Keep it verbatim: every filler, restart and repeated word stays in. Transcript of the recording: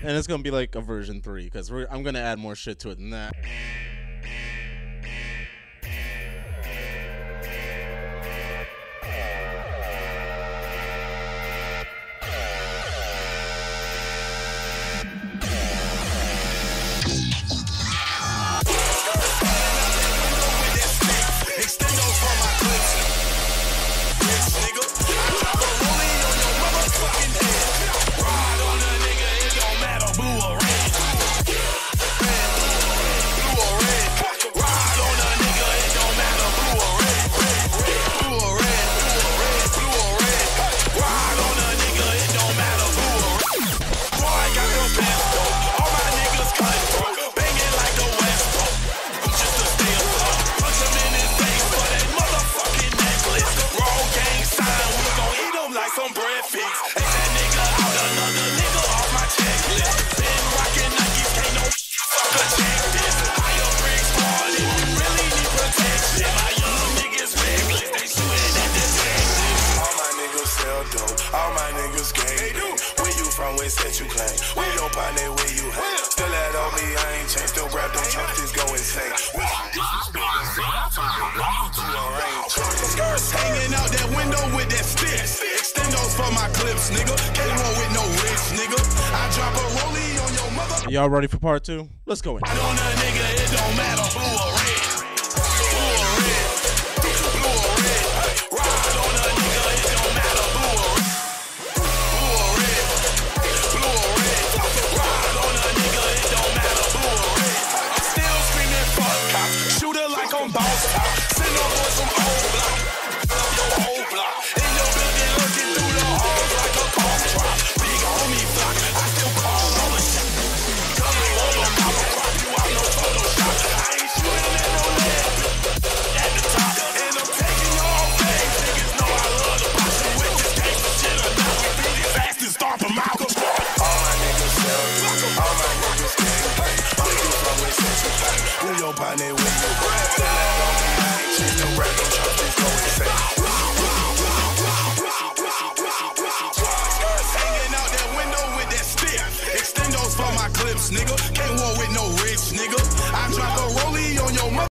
And it's gonna be like a version three because I'm gonna add more shit to it than that. All my niggas gang. Where you from, where set you claim? Where your partner, where you hang? Still that on me, I ain't changed. Still grab them chunks, just go insane. Hanging out that window with that stick. Extendos for my clips, nigga. Can't roll with no rich, nigga. I drop a rollie on your mother. Y'all ready for part two? Let's go in. I on a nigga, it don't matter blue or red. Blue or red. Blue or red. Ride on a nigga, it don't matter blue or red. Blue or red. Blue or red. Ride on a nigga, it don't matter blue or red. I'm still screaming fuck cops. Shooter like I'm boss cop. Send up on some old block. Up your whole block. In your building looking through the halls like a cough drop. Big homie flock. I still call all the shit. Coming on the mouth. Crop you out no Photoshop. I ain't shooting at no leg. At the top. And I'm taking all things. Niggas know I love the box. And with this gangsta shit or not. We beat it fast and stomp them out. All my niggas sell dope. All my niggas gang. Where you from, where set you claim? Where your partner, where you hang? Still that on me, I ain't changed. Still grab them chunks, just go insane. Hanging out that window with that stick. Extendos for my clips, nigga.